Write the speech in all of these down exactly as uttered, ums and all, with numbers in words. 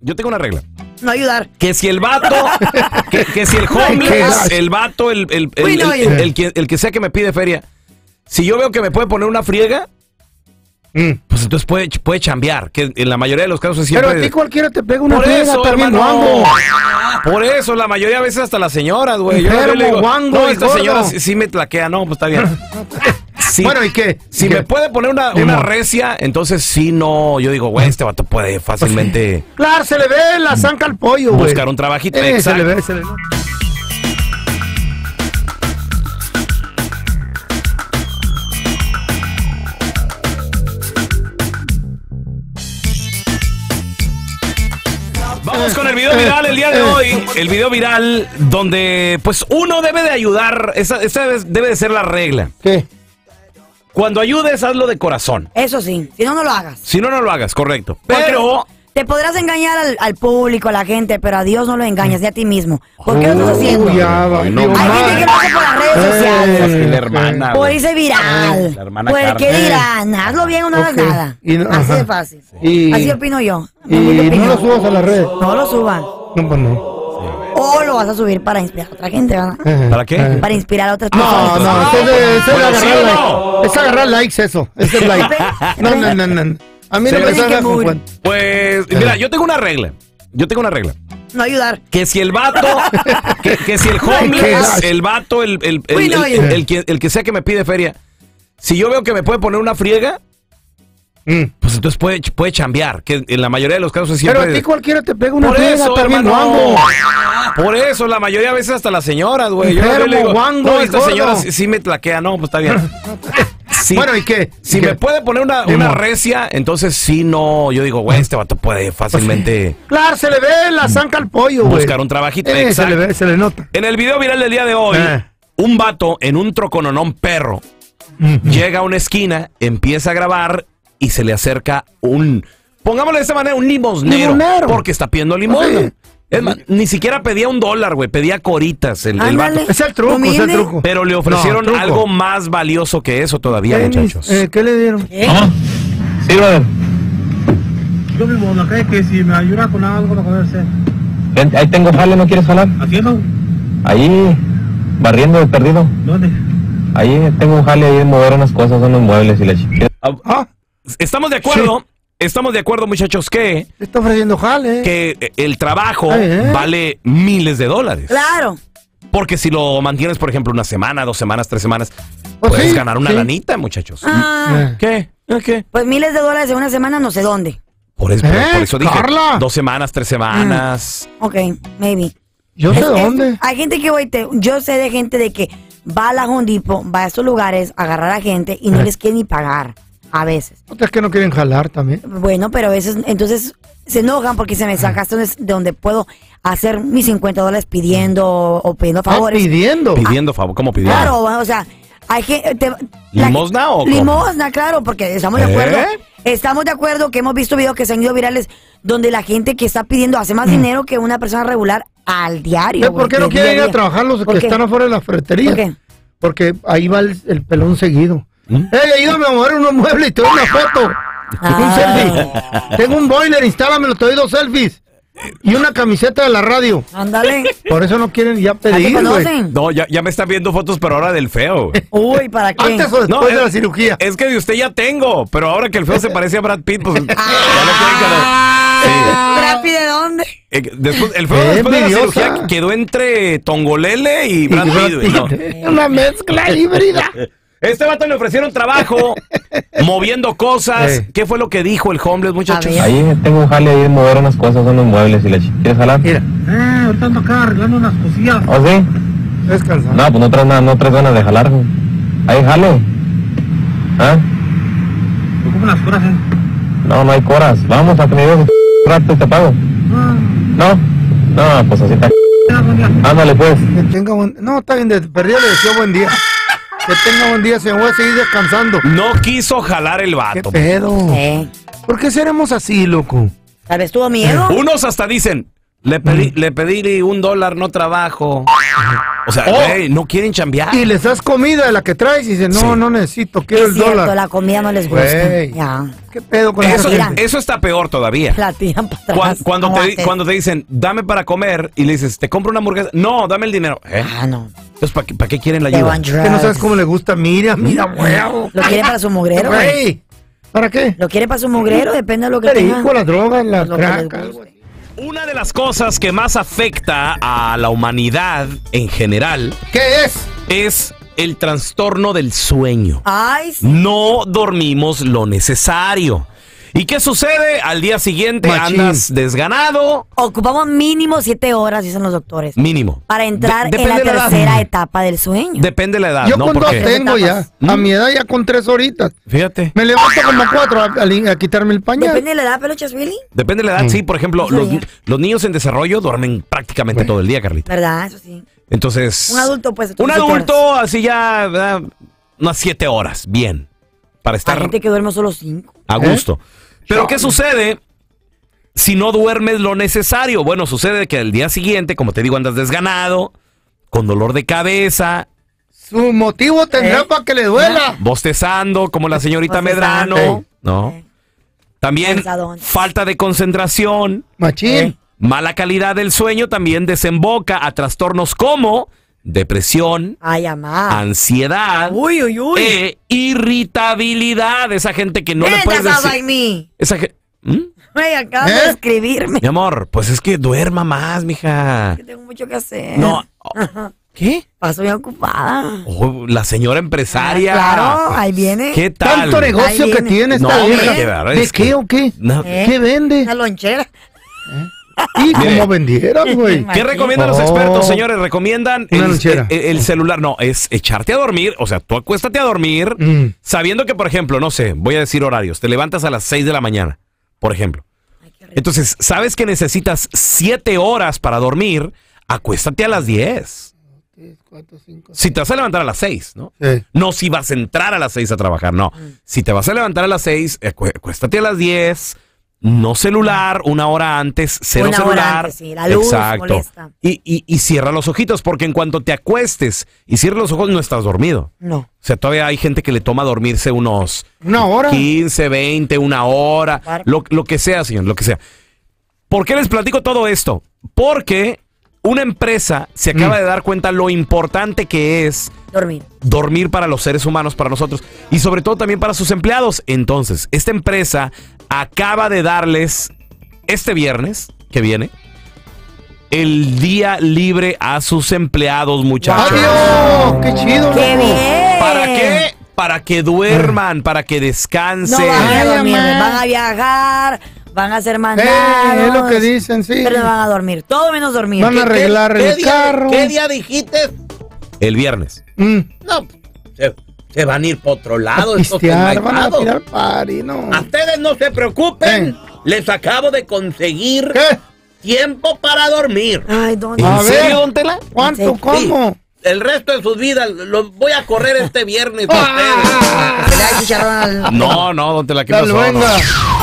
yo tengo una regla. No ayudar. Que si el vato, que, que si el homeless, el vato, el, el, el, Uy, no, el, el, el que, el que sea que me pide feria, si yo veo que me puede poner una friega, mm. pues entonces puede, puede chambear, que en la mayoría de los casos es siempre... Pero a ti cualquiera te pega una por friega, eso, también hermano. guango. Por eso, la mayoría de veces hasta las señoras, güey. Yo, Enfermo, yo le digo, guango no, y esta gordo. señora sí, sí me tlaquea, no, pues está bien. Sí, bueno, ¿y qué? Si ¿Y me qué? puede poner una, una recia, entonces sí, no, yo digo, güey, este vato puede fácilmente... Claro, se le ve la zanca al pollo, güey. Buscar un trabajito. Eh, Exacto. se le ve, se le ve. Vamos con el video viral el día de hoy. El video viral donde, pues, uno debe de ayudar. Esa, esa debe de ser la regla. ¿Qué? Cuando ayudes, hazlo de corazón. Eso sí, si no, no lo hagas. Si no, no lo hagas, correcto. Porque Pero... te podrás engañar al, al público, a la gente, pero a Dios no lo engañas, ni a ti mismo. ¿Por qué lo estás haciendo? Uy, ya, va, no, Dios, Hay madre. gente que lo hace por las redes Eh, sociales. Es la hermana. Por güey. irse viral. La hermana Pues, Carmen. ¿qué dirán? Hazlo bien o no hagas Ok. nada. Y no- Así ajá. de fácil. Y- Así opino yo. Y Humilde no opinión. lo subas a las redes. No lo suban. No, pues no. O lo vas a subir para inspirar a otra gente, ¿verdad? ¿Para qué? Eh. Para inspirar a otras No, personas. no, eso es, de, eso es Bueno, agarrar ¿sí o likes. no? Es agarrar likes eso. Eso es like. No, no, no, no. A mí no Sí. me salga con Muy- cuenta. Pues, mira, yo tengo una regla. Yo tengo una regla. No ayudar. Que si el vato, que, que si el homeless, el vato, el, el, el, Uy, no, el, yo- el, el que, el que sea que me pide feria, si yo veo que me puede poner una friega, Mm. pues entonces puede, puede chambear, que en la mayoría de los casos es siempre... Pero a ti cualquiera te pega una Por friega, eso, también hermano. guango. Por eso, la mayoría de veces hasta las señoras, güey. Yo, yo Enfermo, le digo, guango no, y esta gordo. señora sí, sí me tlaquea, no, pues está bien. Sí, Bueno, ¿y qué? si ¿Y me qué? puede poner una, Ni una modo. recia, entonces sí, no, yo digo, güey, este vato puede fácilmente Claro, se le ve la zanca al pollo, güey. buscar un trabajito. Eh, se Exacto. le ve, se le nota. En el video viral del día de hoy, Eh. un vato en un trocononón perro llega a una esquina, empieza a grabar y se le acerca un, pongámosle de esta manera, un limosnero. Limonero. Porque está pidiendo limosna. Sí. Es más, ni siquiera pedía un dólar, güey, pedía coritas el, el Ándale. vato. Es el truco, es el Humilde. truco. Pero le ofrecieron No, truco. algo más valioso que eso todavía, Tenis, muchachos. eh, ¿Qué le dieron? ¿Eh? Sí, brother. Yo mismo en la calle que si me ayuda con algo, no conocer. Ven, ahí tengo jale, ¿no quieres jalar? ¿Haciendo? Ahí, barriendo de perdido. ¿Dónde? Ahí tengo un jale ahí de mover unas cosas, unos muebles y la chiquita. Ah, Estamos de acuerdo, estamos de acuerdo, muchachos, que, te está ofreciendo jale. que el trabajo Ay, ¿eh? vale miles de dólares. Claro. Porque si lo mantienes, por ejemplo, una semana, dos semanas, tres semanas, Pues puedes sí, ganar una sí. lanita, muchachos. Ah, Eh. ¿Qué? ¿Eh, ¿Qué? pues miles de dólares en una semana, no sé dónde. Por eso, ¿Eh? por eso dije Carla. dos semanas, tres semanas. Ok, maybe. Yo sé Es- es- dónde. hay gente que, güey, te- yo sé de gente de que va a la Home Depot, va a estos lugares a agarrar a gente y no les quiere ni pagar. A veces. Otras que no quieren jalar también. Bueno, pero a veces, entonces se enojan porque se me sacaste de donde puedo hacer mis cincuenta dólares pidiendo o pidiendo Ah, favores. pidiendo. Pidiendo favor, ¿cómo pidiendo? Claro, o sea, hay gente... ¿Limosna o cómo? Limosna, claro, porque estamos de ¿Eh? acuerdo. Estamos de acuerdo que hemos visto videos que se han ido virales donde la gente que está pidiendo hace más dinero que una persona regular al diario. ¿Eh, ¿Por qué güey, no de día quieren ir a día. trabajar los ¿Por que qué? están afuera de la ferretería? ¿Por qué? Porque ahí va el, el pelón seguido. ¿Mm? ¡Ey, ayúdame a mover unos muebles y te doy una foto! Ah. Un selfie. Tengo un boiler, instálamelo, te doy dos selfies. Y una camiseta de la radio. Ándale. Por eso no quieren ya ¿Ah, te pedir, güey. conocen? No, ya, ya me están viendo fotos, pero ahora del feo. Uy, ¿para qué? Antes o después No, de es- la cirugía. Es que de usted ya tengo, pero ahora que el feo se parece a Brad Pitt, pues ya lo quieren ganar. ¿Rápi de dónde? Sí. Eh, después, el feo Eh, después de la envidiosa. cirugía quedó entre Tongolele y Brad Y Brad Pitt. güey, ¿no? Pitt. Una mezcla híbrida. Este vato le ofrecieron trabajo, moviendo cosas. Eh. ¿Qué fue lo que dijo el homeless, muchachos? A ver. Ahí tengo un jale ahí de mover unas cosas, unos muebles y la chiquita. ¿Quieres jalar? Mira, Eh, ahorita ando acá arreglando unas cosillas. ¿Oh, sí? descansa. No, pues no traes nada, no traes ganas de jalar, güey. Ahí jale. ¿Ah? Me como unas coras, eh. No, no hay coras. Vamos a que me lleves un rato y te pago. Ah, ¿No? No, pues así está. ya, buen día. Ándale, pues. Que tenga buen... No, está bien, de perdida le deseo buen día. Que tenga buen día, señor. Voy a seguir descansando. No quiso jalar el ¿Qué vato. pedo? Eh, ¿Por qué seremos así, loco? Tal vez tuvo miedo. Unos hasta dicen, le pedí, le pedí un dólar, no trabajo. O sea, Oh. güey, no quieren chambear. Y les das comida de la que traes y dicen, no, Sí. no necesito, quiero Es el cierto, dólar. la comida no les gusta. Güey. Ya. ¿Qué pedo con Eso, esa gente? eso está peor todavía. La tiran para atrás. Cuan- Cuando, te, Aguante. cuando te dicen, dame para comer, y le dices, te compro una hamburguesa. No, dame el dinero. ¿Eh? Ah, no. Entonces, ¿para qué, para qué quieren la They ayuda? want Que no sabes drugs. cómo le gusta. Mira, mira, huevo. Lo quiere para su mugrero, güey. Güey. ¿Para qué? Lo quiere para su mugrero, depende de lo que Perico, tenga. las drogas, la Lo que les crack. algo guste. así. Una de las cosas que más afecta a la humanidad en general ¿Qué es? es el trastorno del sueño. Ay, sí. No dormimos lo necesario. ¿Y qué sucede? Al día siguiente Machín. andas desganado, Ocupamos mínimo siete horas, dicen los doctores, mínimo. para entrar De- en la depende de la edad. tercera etapa del sueño. Depende de la edad, Yo ¿no? con dos Porque, tengo ya. A mi edad ya con tres horitas. fíjate, Me levanto como cuatro a, a- a quitarme el pañal. Depende de la edad, peluchas, Willy. depende de la edad. Sí, por ejemplo, No los, sabía. los niños en desarrollo duermen prácticamente todo el día, Carlita. ¿Verdad? Eso sí. Entonces, Un adulto, pues. un siete adulto horas. así ya, ¿verdad? Unas siete horas, bien, para Hay estar gente que duerme solo cinco. a ¿Eh? gusto. Pero ¿qué sucede si no duermes lo necesario? Bueno, sucede que al día siguiente, como te digo, andas desganado, con dolor de cabeza, Su motivo tendrá ¿Eh? para que le duela. bostezando como la señorita Bostezando. Medrano, ¿no? Eh. También Cansadón. falta de concentración, Machín. mala calidad del sueño también desemboca a trastornos como depresión, Ay, amá. ansiedad Uy, uy, uy. e irritabilidad. Esa gente que no le That puedes sounds decir. like me. Esa ge- ¿Mm? Güey, acabas ¿Eh? de escribirme. Mi amor, pues es que duerma más, mija. Que tengo mucho que hacer. No. ¿Qué? Paso bien ocupada. Oh, la señora empresaria. Ah, claro, ahí viene. ¿Qué tal? Tanto negocio Ahí que viene. tiene esta No, vieja. qué bárbaro, ¿De es qué que- o qué? No. ¿Eh? ¿Qué vende? Una lonchera. Y Mire. como vendieras, güey. ¿Qué recomiendan los Oh. expertos, señores? Recomiendan Una el, lonchera. el- el celular. No, es echarte a dormir. O sea, tú acuéstate a dormir Mm. sabiendo que, por ejemplo, no sé, voy a decir horarios. Te levantas a las seis de la mañana, por ejemplo. Entonces, sabes que necesitas siete horas para dormir. Acuéstate a las diez. Si te vas a levantar a las seis, ¿no? Sí. No si vas a entrar a las seis a trabajar, no. Si te vas a levantar a las seis, acu- acuéstate a las diez, no celular, una hora antes, cero Una hora celular. antes, sí, la luz Exacto. molesta. Y, y, y cierra los ojitos, porque en cuanto te acuestes y cierres los ojos, no estás dormido. No. O sea, todavía hay gente que le toma dormirse unos Una hora. quince, veinte, una hora, Claro. lo, lo que sea, señor, lo que sea. ¿Por qué les platico todo esto? Porque una empresa se acaba Mm. de dar cuenta lo importante que es Dormir. dormir para los seres humanos, para nosotros, y sobre todo también para sus empleados. Entonces, esta empresa acaba de darles este viernes que viene el día libre a sus empleados, muchachos. ¡Adiós! ¡Qué chido! ¡Qué loco! bien! ¿Para qué? Para que duerman, para que No descansen. van a Ay, dormir, mamá. van a viajar, van a ser Eh, mandados. es lo que dicen, sí. Pero no van a dormir, todo menos dormir. Van a arreglar el carro. ¿Qué día dijiste? El viernes. Mm. No, se, se van a ir por otro lado estos Pistear, van a enmaizados. tirar party, no. A ustedes no se preocupen. Eh. Les acabo de conseguir ¿Qué? tiempo para dormir. Ay, ¿dónde? ¿En A ver. serio, don Tela? ¿Cuánto? Sí. ¿Cómo? El resto de sus vidas los voy a correr este viernes a Ah. Se le da chicharrón al- No, no, don Tela, ¿qué La pasó? No. luenga.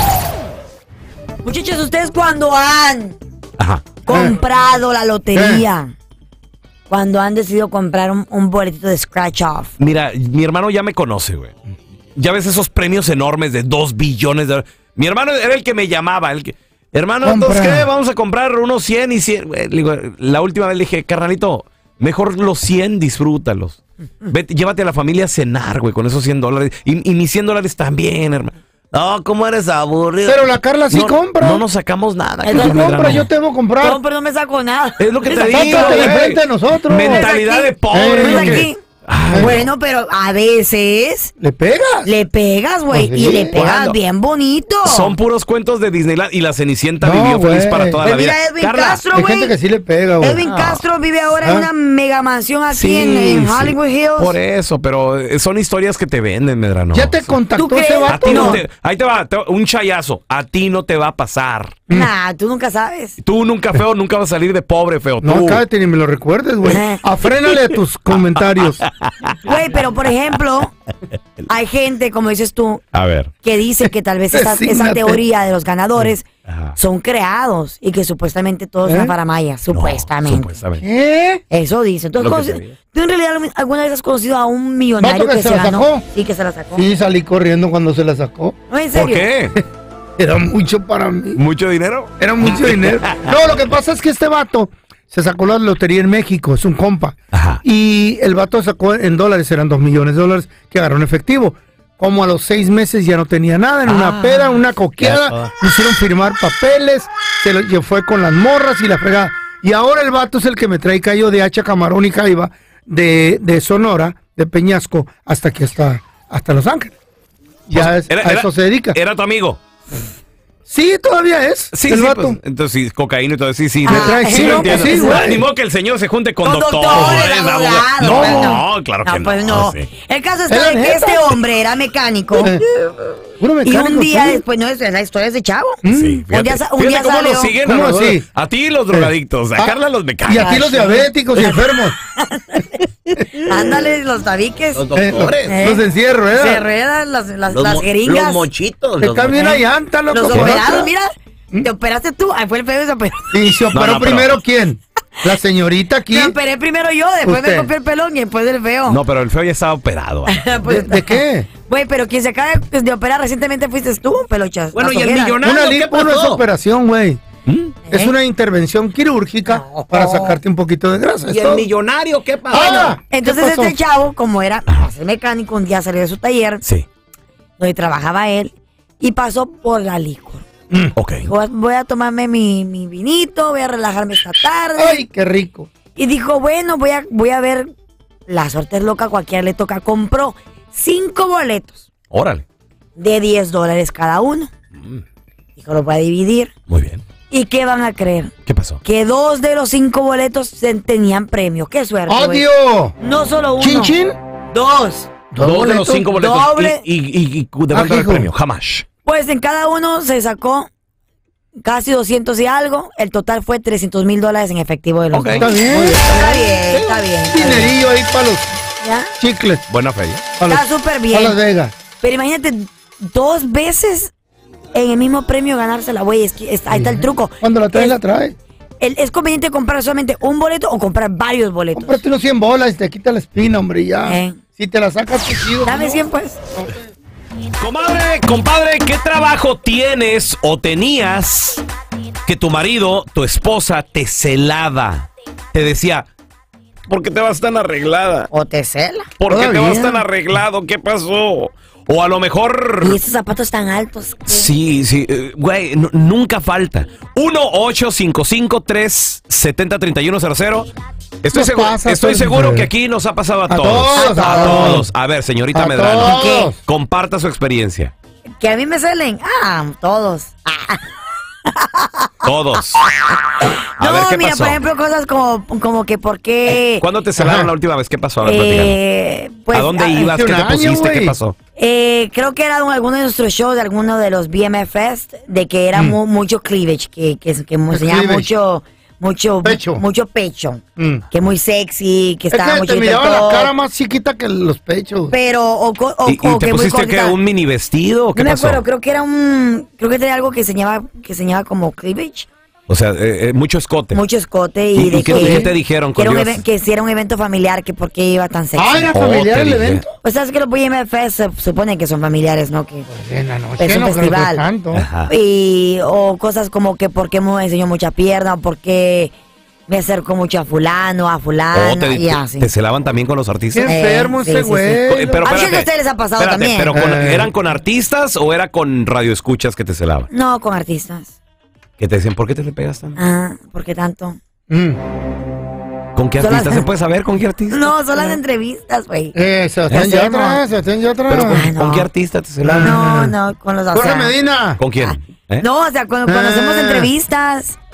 Muchachos, ustedes cuando han Ajá. comprado la lotería, cuando han decidido comprar un, un boletito de scratch off, Mira, mi hermano ya me conoce, güey. Ya ves esos premios enormes de dos billones de dólares. Mi hermano era el que me llamaba. El que, hermano, Compra. entonces, ¿qué? Vamos a comprar unos cien y cien. Güey, le digo, la última vez le dije, carnalito, mejor los cien disfrútalos. Vete, llévate a la familia a cenar, güey, con esos cien dólares. Y, y mis cien dólares también, hermano. No, ¿cómo eres aburrido? Pero la Carla sí no, compra. No nos sacamos nada. Es Tú Carlos compra, Medrano. yo te voy a comprar. no, pero no me saco nada. Es lo que te Sácate digo, de güey. frente a nosotros. Mentalidad de pobre. ¿Ves es lo que- aquí? Ay, Bueno, pero a veces ¿Le pegas? le pegas, güey, Pues y sí. le pegas ¿Cuándo? bien bonito. Son puros cuentos de Disneyland y la Cenicienta No, vivió feliz güey. para toda Pues la vida. mira, Edwin Carla, Castro, Hay güey. gente que sí le pega, güey. Edwin Castro vive ahora en ¿Ah? una mega mansión aquí sí, en, en sí. Hollywood Hills. Por eso, pero eh, son historias que te venden, Medrano. ¿Ya te Sí. contactó ¿Tú ese crees? A vato? ti no No. te... Ahí te va, te va, un chayazo. A ti no te va a pasar. Nah, tú nunca sabes. Tú nunca feo, nunca vas a salir de pobre, feo. No, Tú. cállate ni me lo recuerdes, güey. Afrénale a tus comentarios. Güey, pero por ejemplo, hay gente, como dices tú, A ver. que dice que tal vez esa, esa Desígnate. teoría de los ganadores Ajá. son creados y que supuestamente todo es ¿Eh? una faramaya, No, supuestamente. supuestamente. ¿Qué? Eso dice. ¿Tú, has Lo que conoci- te digo. ¿Tú en realidad alguna vez has conocido a un millonario ¿Vato que que se se la ganó? sacó? Sí, que se la sacó. Sí, salí corriendo cuando se la sacó. No, en ¿Por serio. qué? Era mucho para mí. ¿Mucho dinero? Era mucho dinero. No, lo que pasa es que este vato se sacó la lotería en México, es un compa. Ajá. Y el vato sacó en dólares, eran dos millones de dólares que agarró en efectivo. Como a los seis meses ya no tenía nada, en una Ah, peda, una ya coqueada, todo. le hicieron firmar papeles, se lo y fue con las morras y la fregada. Y ahora el vato es el que me trae callo de hacha, camarón y jaiba de, de Sonora, de Peñasco, hasta aquí, hasta, hasta Los Ángeles. Ya Pues, es- era- a era- eso se dedica. Era tu amigo. Sí, todavía es. Sí, el sí, vato. pues, entonces sí, cocaína y todo, sí, sí. Ah, me trae- sí, lo no, entiendo. pues sí, güey. Ah, ni modo que el señor se junte con, Con doctores, doctores, abogados. abogados, No, pues no, claro que no. pues no. sí. El caso Es está la de que neta. este hombre era mecánico Eh, Puro y mecánico, un día sí. después, no es la historia de chavo. Sí, Un día, fíjate, sa- un fíjate día cómo salió. nos siguen ¿Cómo a, así? a ti los drogadictos, a Ah, Carla los Y mecánicos. aquí los diabéticos y enfermos. Ándale, los tabiques. Los Eh, los, doctores. Eh. los encierro, ¿eh? Se ruedan las, las, Los, las mo- jeringas. los mochitos. Te los cambian mo- la llanta, loco. Los por operados, otra. mira. Te operaste tú. Ahí fue el feo y se operó. Y se operó No, no, pero- primero quién? La señorita aquí. Me operé primero yo, después Usted. me copió el pelón y después el feo. No, pero el feo ya estaba operado. ¿De, Pues, de qué? Güey, pero quien se acaba de, de operar recientemente fuiste tú, pelochas. Bueno, Las y el ojeras. millonario, Una ¿qué lipo no es pasó? operación, güey. ¿Mm? Es ¿Eh? una intervención quirúrgica No. para sacarte un poquito de grasa. ¿Y es el todo. millonario qué pasó? Ah, Entonces ¿qué pasó? este chavo, como era para ser mecánico, un día salió de su taller, Sí. donde trabajaba él, y pasó por la licor. Ok. Dijo, voy a tomarme mi, mi vinito, voy a relajarme esta tarde. Ay, qué rico. Y dijo, bueno, voy a, voy a ver, la suerte es loca, cualquiera le toca. Compró cinco boletos Órale. de diez dólares cada uno. Dijo, los voy a dividir. Muy bien. ¿Y qué van a creer? ¿Qué pasó? Que dos de los cinco boletos se- tenían premio. ¡Qué suerte! güey! ¡Adiós! No solo uno. ¿Chin, chin? Dos. Dos de los boletos? cinco boletos. Doble. ¿Y, y, y, y de Ah, cuánto era el hijo. premio? Jamás. Pues en cada uno se sacó casi doscientos y algo. El total fue trescientos mil dólares en efectivo de los Ok. dos. Está bien. Está bien, está bien. está bien. Dinerillo ahí para los ¿Ya? chicles. Buena fe. ¿eh? Para Está los, súper para Las bien. Vegas. Pero imagínate, dos veces en el mismo premio ganársela, güey. Es que es- ahí está el truco. Cuando la traes, es, la traes. el- es conveniente comprar solamente un boleto o comprar varios boletos. Cómprate unos cien bolas y te quita la espina, hombre, y ya. Eh. Si te la sacas, te chido. Dame ¿no? cien, pues. Comadre, compadre, ¿qué trabajo tienes o tenías que tu marido, tu esposa, te celaba? Te decía, ¿por qué te vas tan arreglada? O te cela. ¿Por qué te Todavía. vas tan arreglado? ¿Qué pasó? O a lo mejor... Y esos zapatos tan altos. ¿qué? Sí, sí, eh, güey, n- nunca falta. uno ocho cinco cinco tres siete cero tres uno cero cero. Estoy, Nos seguro, pasa, estoy pues, seguro eh. que aquí nos ha pasado a, A todos. todos, A a todos. todos. A ver, señorita A Medrano, todos. comparta su experiencia. Que a mí me celen. Ah, todos. Ah. Todos. A no, ver, ¿qué mira, pasó? por ejemplo, cosas como, como que por qué... ¿Cuándo te celaron Ajá. la última vez? ¿Qué pasó? A ver, platícanos. eh, pues, ¿A dónde ah, ibas? hace ¿Qué un te año, pusiste? ¿Qué güey. pasó? Eh, creo que era de alguno de nuestros shows, de alguno de los B M F Fest, de que era mu- mucho cleavage, que, que, que mu- El enseñaba cleavage. mucho, mucho Pecho. mucho pecho, Mm. que muy sexy, que Es estaba que mucho te miraba top, la cara más chiquita que los pechos. pero o, co- o- ¿Y, y o te que muy pusiste qué, cortita. un mini vestido o qué No me pasó? acuerdo, creo que era un, creo que tenía algo que enseñaba, que enseñaba como cleavage, O sea, eh, eh, mucho escote. mucho escote y, ¿Y- de y qué- que, qué te dijeron que, era un cuando ibas? even- que si era un evento familiar, que por qué iba tan sexy. Ah, era Oh, familiar te el dije. evento. Pues sabes que los B M F Fest se supone que son familiares, ¿no? Que En la noche es un no creo que festival. tanto. Ajá. Y, o cosas como que por qué me enseñó mucha pierna, o por qué me acercó mucho a fulano, a fulana, Oh, te, y te- así. te celaban también con los artistas? Qué enfermo Eh, sí, ese sí, sí. güey. Eh, pero A muchos espérate, de ustedes les ha pasado espérate, también. Pero con- Eh. ¿eran con artistas o era con radioescuchas que te celaban? No, con artistas. Que te decían, ¿por qué te le pegas tanto? Ah, ¿por qué tanto? Mm. ¿Con qué Son artista? las- ¿Se puede saber con qué artista? No, son las entrevistas, güey. Eh, Sebastián Ya sé, Yatra, no. Sebastián Yatra. ¿Pero con, Ay, no. con qué artista te celaban? No, no, con los o Jorge sea, Medina. ¿Con quién? ¿Eh? No, o sea, cuando, cuando Ah. hacemos entrevistas,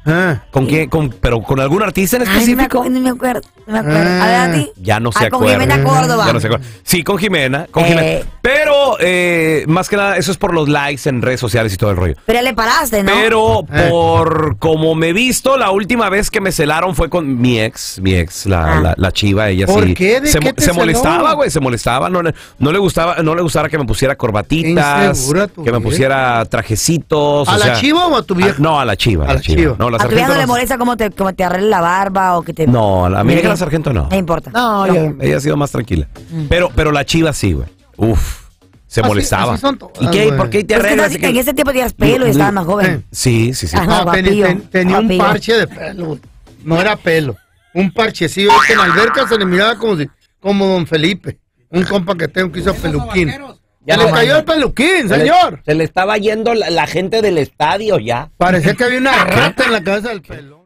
Ah. ¿Con quién? Con, ¿Pero con algún artista en Ay, no me, específico? acu- no me acuerdo. No me acuerdo. Ah. A ver, a ti. Ya no se Ah, con acuerda. Jimena Córdoba. Ya no se acuerda. Sí, con Jimena. Con Eh. Jimena. Pero, eh, más que nada, eso es por los likes en redes sociales y todo el rollo. Pero ya le paraste, ¿no? Pero Eh. por como me he visto, la última vez que me celaron fue con mi ex, mi ex, la, Ah. la, la chiva, ella ¿Por sí. qué? ¿De se qué mo- te se celó? molestaba, güey, se molestaba, no le, no le gustaba, no le gustara que me pusiera corbatitas, Insegura tu que me vieja. pusiera trajecitos. ¿A o la sea- chiva o a tu vieja? Ah, no, a la chiva, a A la la chiva. chiva. No, la ¿A tu vieja no sargento le no- molesta cómo te, cómo te arregle la barba o que te... No, a mi Mire, vieja la sargento no. No importa. No, ella, ella ha sido más tranquila. Pero, pero la chiva sí, güey. Uf, se Así- molestaba. así son todas, ¿Y qué? güey. ¿Por qué te Pues que arreglas? estás- en ese tiempo tenías pelo y estabas más joven. Sí, sí, sí. Ah, No, ten- guapillo, ten- tenía un guapillo. parche de pelo, güey. No era pelo. Un parchecillo que en la alberca se le miraba como si, como don Felipe. Un compa que tengo que hizo peluquín. Ya Ya le no, cayó man. el peluquín, Se le- señor. Se le estaba yendo la, la gente del estadio ya. Parecía que había una rata en la cabeza del pelón.